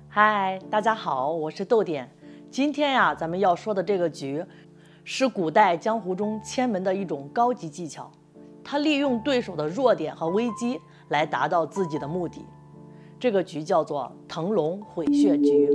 嗨，大家好，我是豆点。今天呀，咱们要说的这个局，是古代江湖中千门的一种高级技巧。它利用对手的弱点和危机来达到自己的目的。这个局叫做腾龙毁穴局。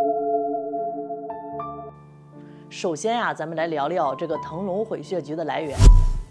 首先呀，咱们来聊聊这个腾龙毁穴局的来源。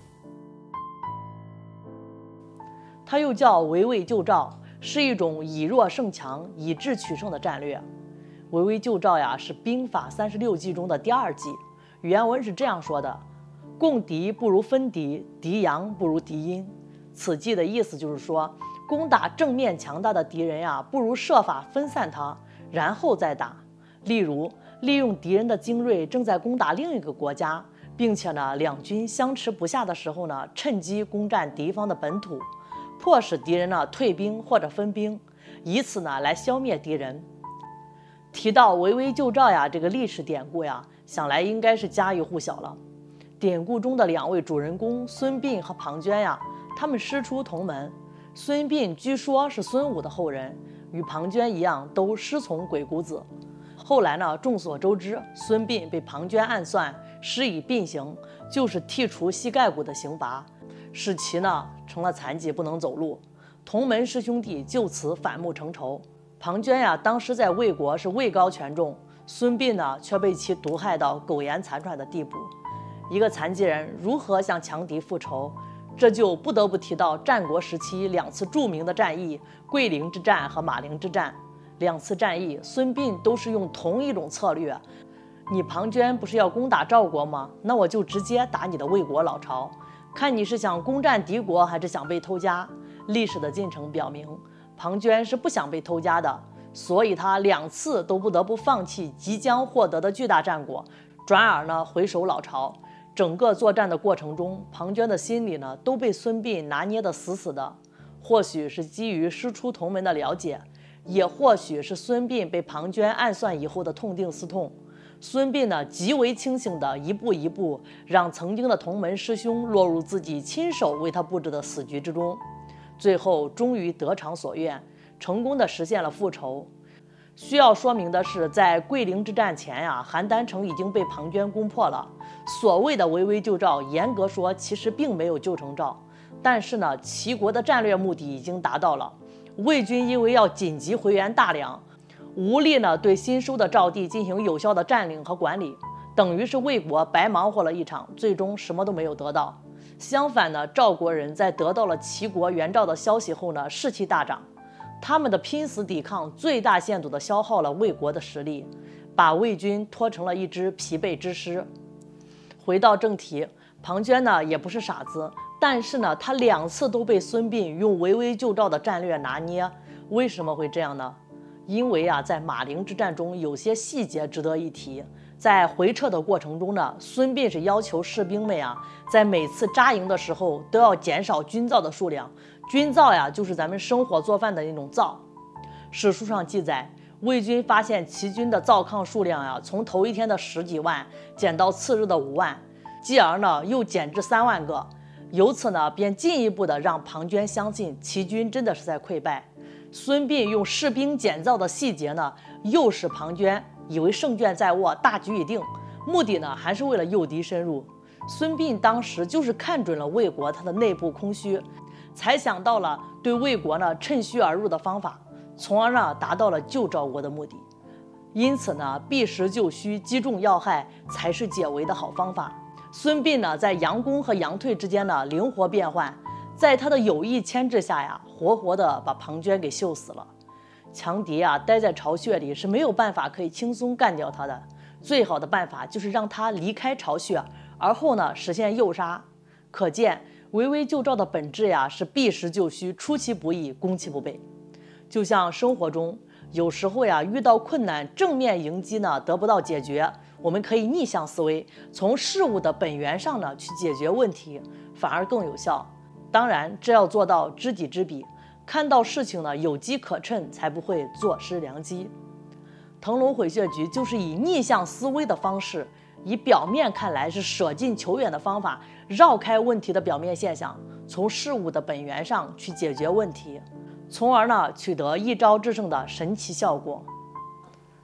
它又叫围魏救赵，是一种以弱胜强、以智取胜的战略。围魏救赵呀，是兵法36计中的第2计。原文是这样说的：共敌不如分敌，敌阳不如敌阴。此计的意思就是说，攻打正面强大的敌人呀，不如设法分散他，然后再打。例如，利用敌人的精锐正在攻打另一个国家，并且呢，两军相持不下的时候呢，趁机攻占敌方的本土，迫使敌人呢退兵或者分兵，以此呢来消灭敌人。提到围魏救赵呀，这个历史典故呀，想来应该是家喻户晓了。典故中的2位主人公孙膑和庞涓呀，他们师出同门。孙膑据说是孙武的后人，与庞涓一样，都师从鬼谷子。后来呢，众所周知，孙膑被庞涓暗算，施以膑刑，就是剔除膝盖骨的刑罚，使其呢成了残疾，不能走路。同门师兄弟就此反目成仇。庞涓呀，当时在魏国是位高权重，孙膑呢却被其毒害到苟延残喘的地步。一个残疾人如何向强敌复仇？这就不得不提到战国时期2次著名的战役——桂陵之战和马陵之战。2次战役，孙膑都是用同一种策略。你庞涓不是要攻打赵国吗？那我就直接打你的魏国老巢，看你是想攻占敌国，还是想被偷家。历史的进程表明，庞涓是不想被偷家的，所以他2次都不得不放弃即将获得的巨大战果，转而呢回守老巢。整个作战的过程中，庞涓的心里呢都被孙膑拿捏得死死的。或许是基于师出同门的了解，也或许是孙膑被庞涓暗算以后的痛定思痛，孙膑呢极为清醒的一步一步让曾经的同门师兄落入自己亲手为他布置的死局之中，最后终于得偿所愿，成功的实现了复仇。需要说明的是，在桂陵之战前呀，邯郸城已经被庞涓攻破了。所谓的围魏救赵，严格说其实并没有救成赵，但是呢，齐国的战略目的已经达到了。魏军因为要紧急回援大梁，无力呢对新收的赵地进行有效的占领和管理，等于是魏国白忙活了一场，最终什么都没有得到。相反呢，赵国人在得到了齐国援赵的消息后呢，士气大涨。他们的拼死抵抗最大限度地消耗了魏国的实力，把魏军拖成了一支疲惫之师。回到正题，庞涓呢也不是傻子，但是呢，他2次都被孙膑用围魏救赵的战略拿捏。为什么会这样呢？因为啊，在马陵之战中有些细节值得一提。在回撤的过程中呢，孙膑是要求士兵们在每次扎营的时候都要减少军灶的数量。军灶呀，就是咱们生火做饭的那种灶。史书上记载，魏军发现齐军的灶炕数量呀，从头一天的10几万减到次日的5万，继而呢又减至3万个。由此呢，便进一步的让庞涓相信齐军真的是在溃败。孙膑用士兵减灶的细节呢，诱使庞涓以为胜券在握，大局已定，目的呢还是为了诱敌深入。孙膑当时就是看准了魏国他的内部空虚，才想到了对魏国呢趁虚而入的方法，从而呢达到了救赵国的目的。因此呢，避实就虚，击中要害才是解围的好方法。孙膑呢在佯攻和佯退之间呢灵活变换，在他的有意牵制下呀，活活的把庞涓给秀死了。强敌待在巢穴里是没有办法可以轻松干掉他的，最好的办法就是让他离开巢穴，而后呢实现诱杀。可见围魏救赵的本质是避实就虚，出其不意，攻其不备。就像生活中有时候遇到困难，正面迎击呢得不到解决，我们可以逆向思维，从事物的本源上呢去解决问题，反而更有效。当然，这要做到知己知彼，看到事情呢有机可乘，才不会坐失良机。腾龙毁穴局就是以逆向思维的方式，以表面看来是舍近求远的方法，绕开问题的表面现象，从事物的本源上去解决问题，从而呢取得一招制胜的神奇效果。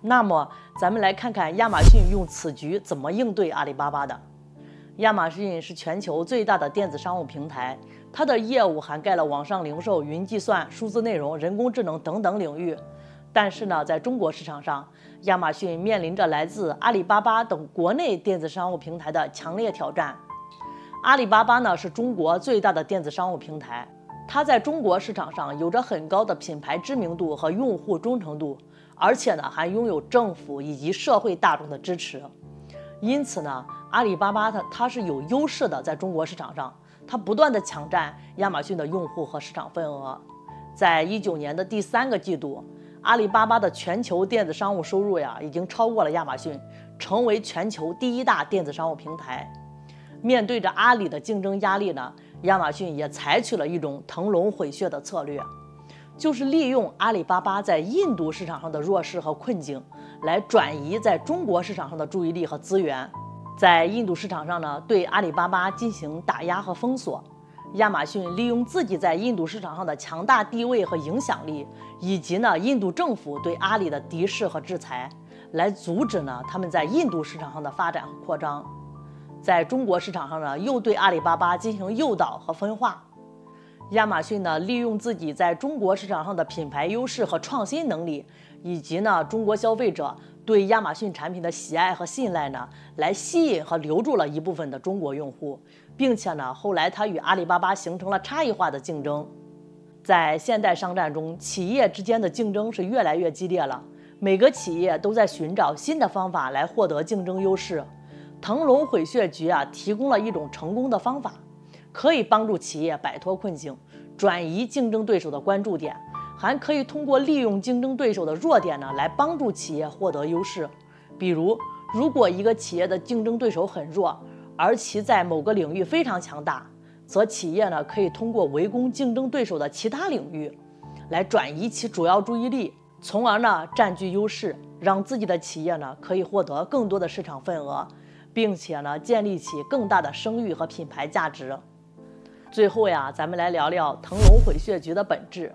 那么，咱们来看看亚马逊用此局怎么应对阿里巴巴的。亚马逊是全球最大的电子商务平台，它的业务涵盖了网上零售、云计算、数字内容、人工智能等等领域。但是呢，在中国市场上，亚马逊面临着来自阿里巴巴等国内电子商务平台的强烈挑战。阿里巴巴呢是中国最大的电子商务平台，它在中国市场上有着很高的品牌知名度和用户忠诚度，而且呢还拥有政府以及社会大众的支持。因此呢，阿里巴巴它是有优势的，在中国市场上，它不断的抢占亚马逊的用户和市场份额。在19年的第3个季度，阿里巴巴的全球电子商务收入已经超过了亚马逊，成为全球第1大电子商务平台。面对着阿里的竞争压力呢，亚马逊也采取了一种腾龙毁穴的策略，就是利用阿里巴巴在印度市场上的弱势和困境，来转移在中国市场上的注意力和资源。在印度市场上呢，对阿里巴巴进行打压和封锁。亚马逊利用自己在印度市场上的强大地位和影响力，以及印度政府对阿里的敌视和制裁，来阻止他们在印度市场上的发展和扩张。在中国市场上呢，又对阿里巴巴进行诱导和分化。亚马逊利用自己在中国市场上的品牌优势和创新能力，以及中国消费者对亚马逊产品的喜爱和信赖来吸引和留住了一部分的中国用户，并且后来它与阿里巴巴形成了差异化的竞争。在现代商战中，企业之间的竞争是越来越激烈了，每个企业都在寻找新的方法来获得竞争优势。腾龙毁穴局提供了一种成功的方法，可以帮助企业摆脱困境，转移竞争对手的关注点，还可以通过利用竞争对手的弱点来帮助企业获得优势。比如，如果一个企业的竞争对手很弱，而其在某个领域非常强大，则企业可以通过围攻竞争对手的其他领域，来转移其主要注意力，从而占据优势，让自己的企业可以获得更多的市场份额，并且建立起更大的声誉和品牌价值。最后咱们来聊聊腾龙毁穴局的本质。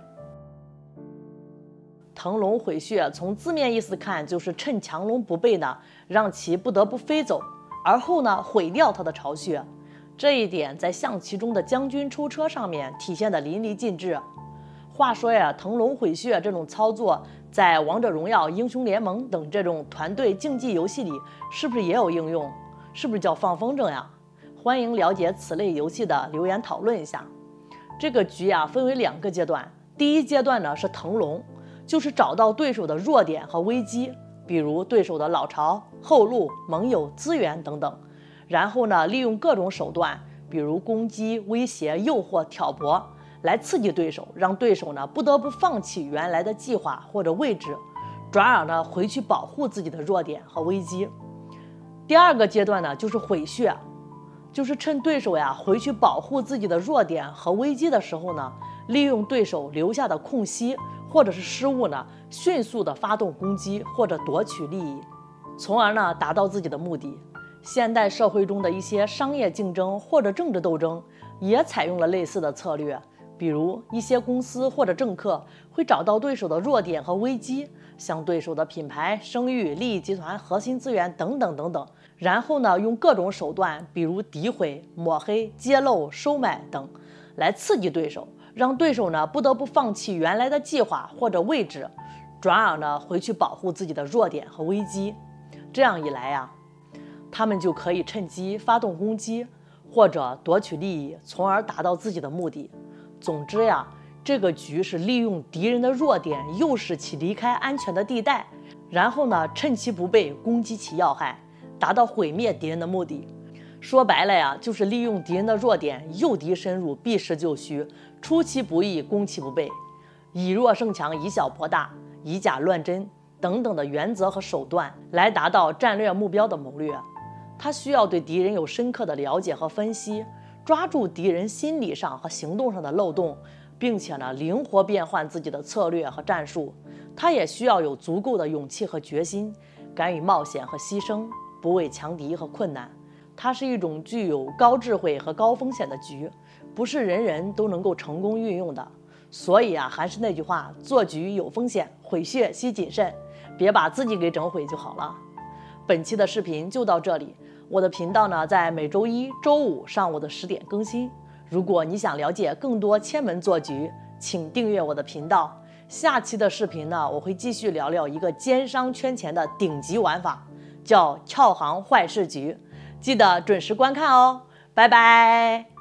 腾龙毁穴从字面意思看，就是趁强龙不备让其不得不飞走，而后毁掉它的巢穴。这一点在象棋中的将军出车上面体现得淋漓尽致。话说腾龙毁穴这种操作在王者荣耀、英雄联盟等这种团队竞技游戏里是不是也有应用？是不是叫放风筝呀？欢迎了解此类游戏的留言讨论一下。这个局分为2个阶段，第一阶段是腾龙，就是找到对手的弱点和危机，比如对手的老巢、后路、盟友、资源等等，然后利用各种手段，比如攻击、威胁、诱惑、挑拨，来刺激对手，让对手不得不放弃原来的计划或者位置，转而回去保护自己的弱点和危机。第2个阶段就是毁穴，就是趁对手回去保护自己的弱点和危机的时候利用对手留下的空隙或者是失误迅速的发动攻击或者夺取利益，从而达到自己的目的。现代社会中的一些商业竞争或者政治斗争也采用了类似的策略，比如一些公司或者政客会找到对手的弱点和危机，像对手的品牌、声誉、利益集团、核心资源等等等等，然后用各种手段，比如诋毁、抹黑、揭露、收买等，来刺激对手，让对手不得不放弃原来的计划或者位置，转而回去保护自己的弱点和危机。这样一来他们就可以趁机发动攻击或者夺取利益，从而达到自己的目的。总之这个局是利用敌人的弱点，诱使其离开安全的地带，然后趁其不备攻击其要害，达到毁灭敌人的目的。说白了就是利用敌人的弱点，诱敌深入，避实就虚，出其不意，攻其不备，以弱胜强，以小博大，以假乱真等等的原则和手段来达到战略目标的谋略。他需要对敌人有深刻的了解和分析，抓住敌人心理上和行动上的漏洞，并且灵活变换自己的策略和战术。他也需要有足够的勇气和决心，敢于冒险和牺牲，不畏强敌和困难。它是一种具有高智慧和高风险的局，不是人人都能够成功运用的。所以还是那句话，做局有风险，毁穴需谨慎。 别把自己给整毁就好了。本期的视频就到这里，我的频道呢在每周一周五上午的10点更新。如果你想了解更多千门做局，请订阅我的频道。下期的视频呢，我会继续聊聊一个奸商圈钱的顶级玩法，叫跳行坏事局，记得准时观看哦，拜拜。